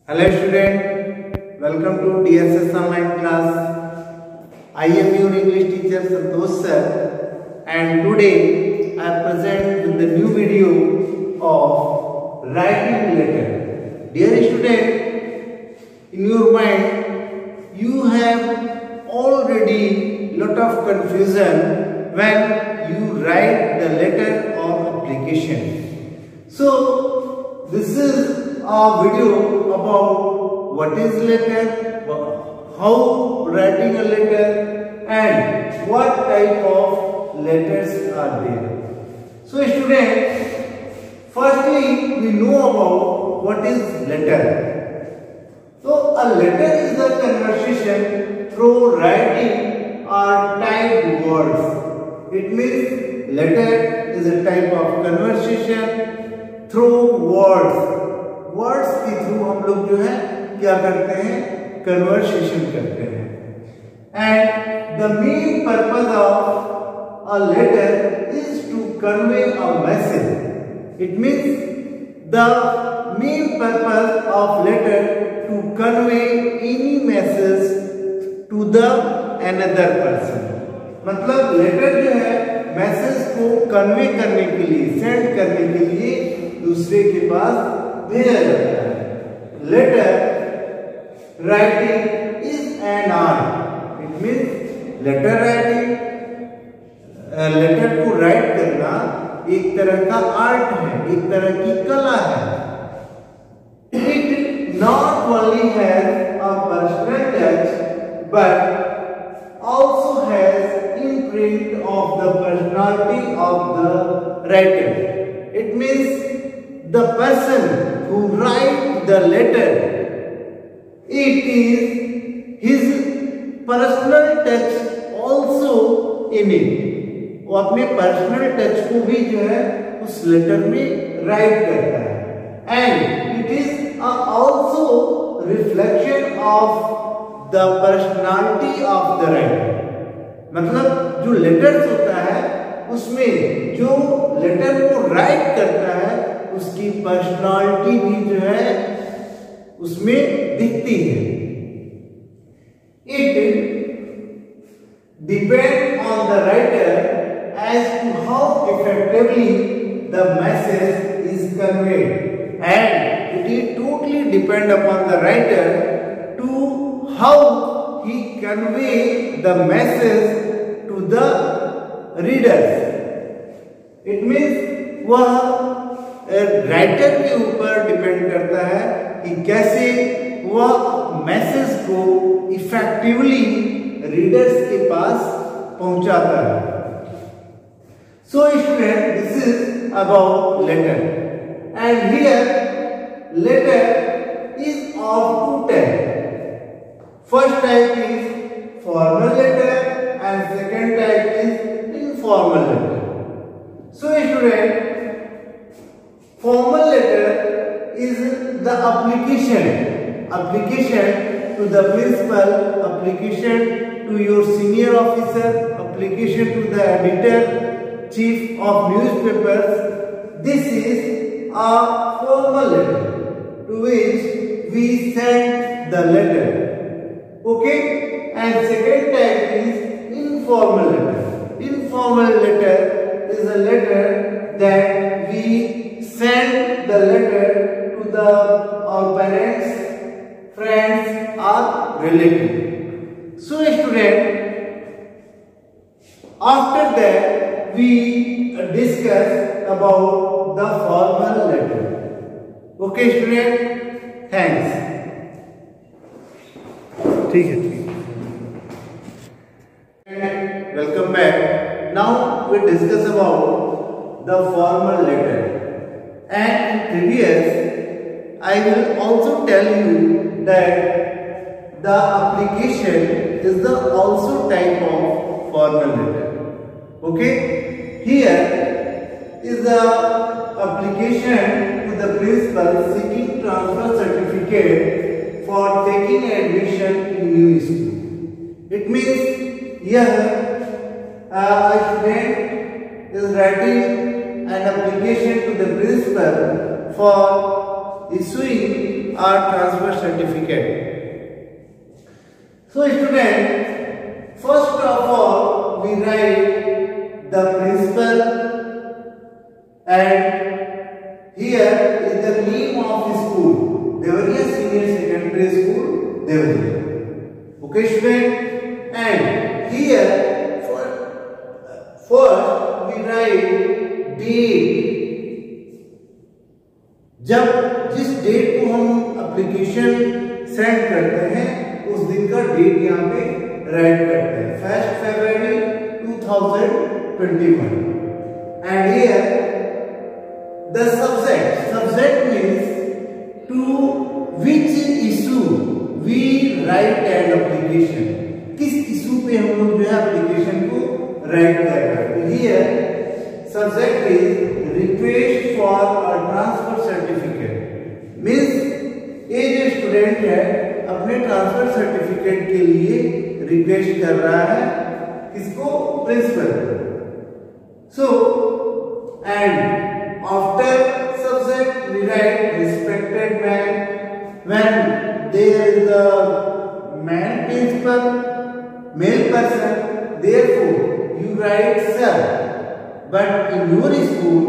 Hello student, welcome to DSS online class. I am your English teacher Santosh sir, and today I present with the new video of writing letter. Dear student, in your mind you have already lot of confusion when you write the letter or application. So this is a video about what is letter, how writing a letter, and what type of letters are there. So students, firstly we know about what is letter. So a letter is a conversation through writing or typed words. It means letter is a type of conversation through words. Words के through हम लोग जो है क्या करते हैं, conversation करते हैं. And the main purpose of a letter is to convey a message. It means the main purpose of letter to convey any message to the another person. मतलब लेटर जो है मैसेज को कन्वे करने के लिए, send करने के लिए दूसरे के पास भेजा जाता है. Letter writing is an art. It means letter writing, letter को राइट करना एक तरह का आर्ट है, एक तरह की कला है. It not only has a personal touch but also has imprint of the personality of the writer. It means the person who write the letter, it is his personal touch also in it. वो अपने personal touch को भी जो है उस letter में write करता है. And it is also reflection of the personality of the writer. मतलब जो लेटर्स होता है उसमें जो लेटर को राइट करता है उसकी पर्सनालिटी भी जो है उसमें दिखती है. It depend on the writer as to how effectively the message is conveyed, and it is totally depend upon the writer to how he convey the message to the readers. It means वह writer के ऊपर depend करता है कि कैसे वह message को effectively readers के पास पहुंचाता है. So student, this is about letter. And here letter is of two type. First type is formal letter and second type is informal letter. So student, formal letter is the application to the principal, application to your senior officer, application to the editor, chief of newspapers. This is a formal letter to which we send the letter. Okay? And second type is informal letter. Informal letter is a letter that we send the letter to our parents, friends or relatives. So student, after that we discuss about the formal letter. Okay student, thanks. ठीक है. Welcome back. Now we discuss about the formal letter. And in previous, I will also tell you that the application is the also type of formal letter. Okay? Here is the application to the principal seeking transfer certificate for taking admission in new school. It means here a student is writing an application to the principal for issuing a transfer certificate. So students, first of all we write the principal, and here is the name of the school, Devariya Senior Secondary School, Devariya. Okay student, and here first we write date. जब जिस date को हम application send करते हैं उस दिन का date यहाँ पे राइट करते हैं, 1 February 2021. And here the subject means to which issue we write an application. किस इशू पे हम लोग जो है एप्लीकेशन को राइट कर रहे हैं. Here subject is request for a transfer certificate. Means ये जो स्टूडेंट है अपने ट्रांसफर सर्टिफिकेट के लिए रिक्वेस्ट कर रहा है, किसको? Principal. So and after subject we write respected man. When there is a man principal, male person, therefore you write sir. But in your school,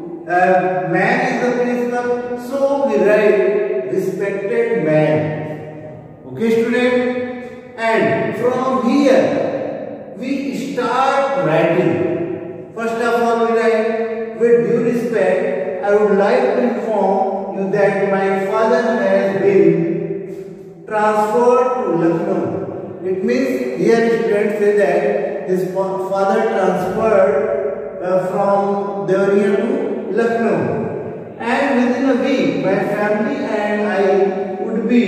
man is the principal, so we write respected man. Okay, student? And from here, we start writing. First of all, we write, with due respect, I would like to inform you that my father has been transferred to Lucknow. It means here students say that his father transferred from Devariya to Lucknow, and within a week my family and I would be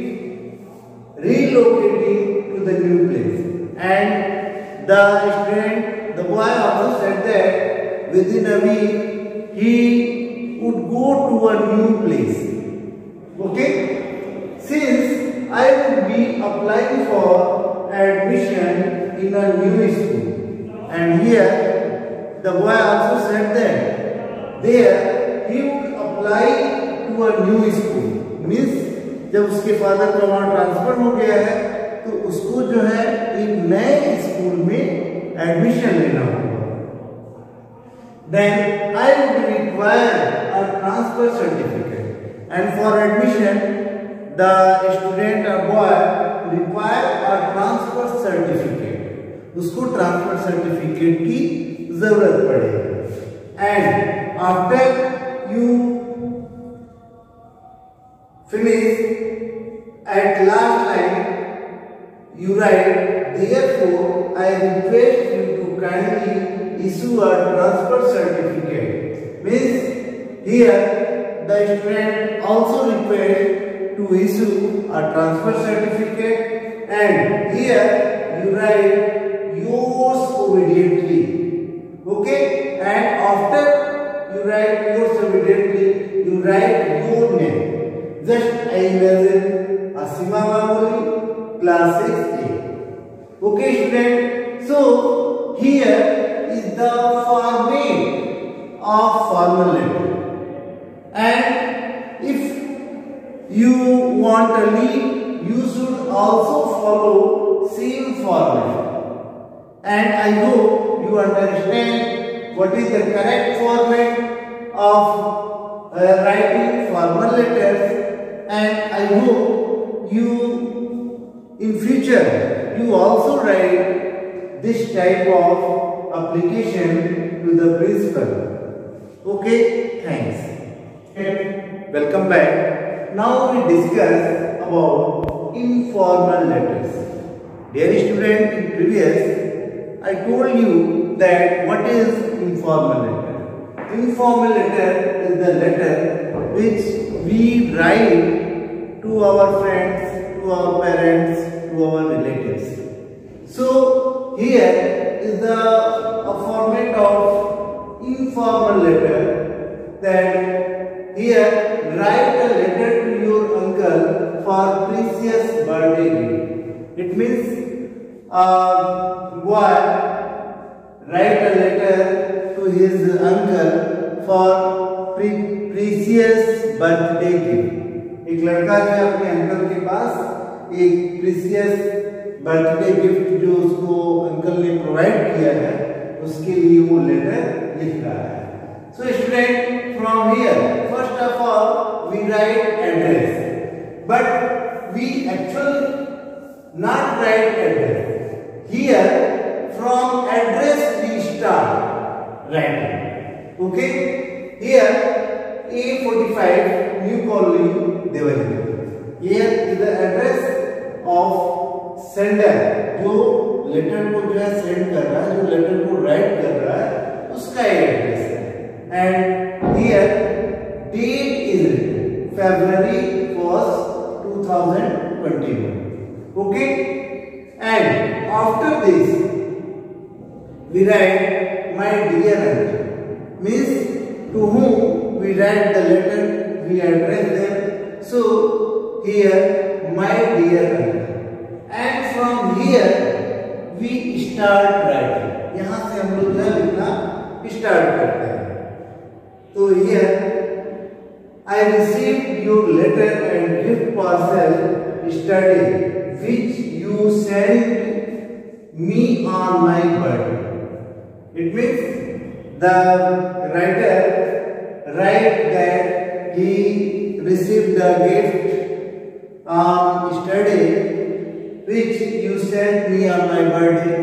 relocating to the new place. And the boy also said that within a week he would go to a new place. Okay, since I would be applying for admission in a new school, and here the boy also said that there he would apply to a new school. Means जब उसके father का वहाँ transfer हो गया है तो उसको जो है एक नए स्कूल में एडमिशन लेना होगा. Then I would require a transfer certificate, and for admission the student or boy require a transfer certificate. उसको ट्रांसफर सर्टिफिकेट की जरूरत पड़ेगी. And after you finish, at last line you write, therefore I request you to kindly issue a transfer certificate. Means here the student also request to issue a transfer certificate, and here you write yours obediently. Okay, and after you write yours obediently, you write your name. Just I imagine Asima Mamoli, class 6A. Okay, student. So here is the format of formal letter, and if you want a leave, you should also follow same format. And I hope you understand what is the correct format of writing formal letters, and I hope you in future you also write this type of application to the principal. Okay, thanks. Welcome back. Now we discuss about informal letters. Dear student, in previous I told you that what is informal letter. Informal letter is the letter which we write to our friends, to our parents, to our relatives. So here is a format of informal letter, that here write a letter to your uncle for precious birthday gift. It means boy write a letter to his uncle for precious birthday gift. एक लड़का जो है अपने uncle के पास एक precious birthday gift जो उसको uncle ने प्रोवाइड किया है उसके लिए वो लेटर लिख रहा है। So student, from here first of all we write address, but we actually not write address. Here from address we start writing. Okay? Here A45 New Colony Devali. Here is the address of sender जो letter को जो है send कर रहा है, जो letter को right कर रहा है उसका एड्रेस है। And here date is February 1st 2021. Okay, and after this we write my dear uncle, means to whom we write the letter, we address them. So here my dear uncle, and from here we start writing. यहाँ से हम लोग जो लिखना start करते हैं। तो here I received your letter and gift parcel yesterday, which you sent me on my birthday. It means the writer write that he received the gift on yesterday, which you sent me on my birthday.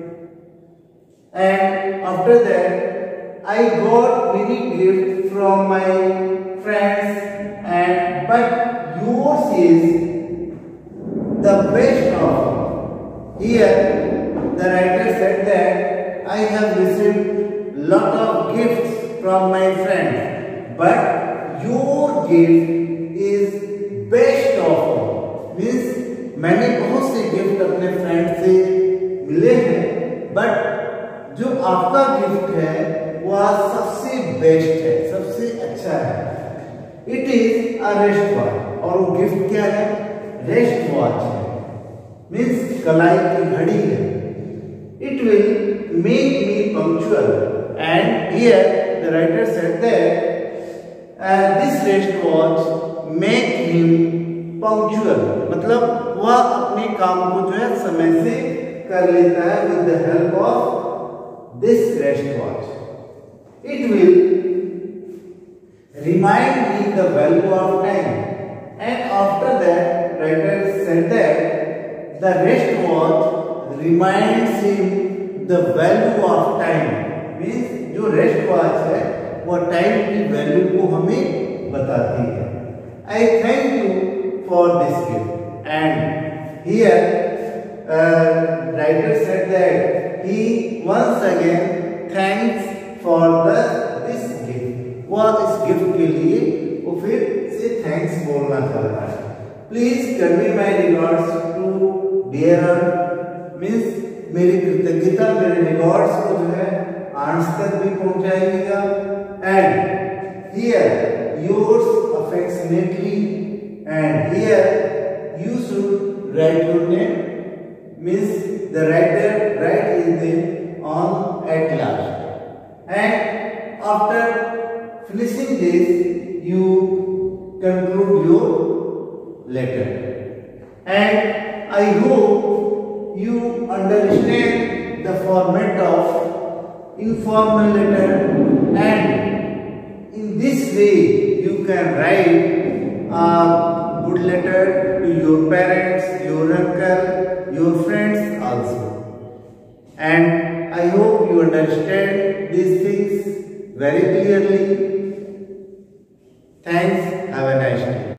And after that, I got many gifts from my friends, and but yours is the best of. Here the writer said that I have received lot of gifts from my friends, but your gift is best of. Means मैंने बहुत से gift अपने friend से मिले हैं, but जो आपका gift है वह सबसे बेस्ट है, सबसे अच्छा है। It is a wrist watch, और वो गिफ्ट क्या है? रेस्ट वॉच है, मीन्स कलाई की घड़ी है। It will make me punctual, and here the writer said that this wrist watch make him punctual, मतलब वह अपने काम को जो है समय से कर लेता है with the help of this wrist watch. It will remind me the value of time, and after that writer said that the wrist watch reminds him the value of time, means जो wrist watch है वो time की value को हमें बताती है। I thank you for this gift, and here writer said that he once again thanks for this gift, वह इस गिफ्ट के लिए वो फिर से थैंक्स बोलना चाहता है। Please convey my regards to dear, means मेरी कृतज्ञता, मेरे रिगार्ड्स को जो है आंट्स तक भी पहुंचाइएगा। And here yours affectionately, and here you should write your name, means the writer write his name on at last. And after finishing this, you conclude your letter, and I hope you understand the format of informal letter, and in this way you can write a good letter to your parents, your uncle, your friends also. And I hope you understand these things very clearly. Thanks. Have a nice day.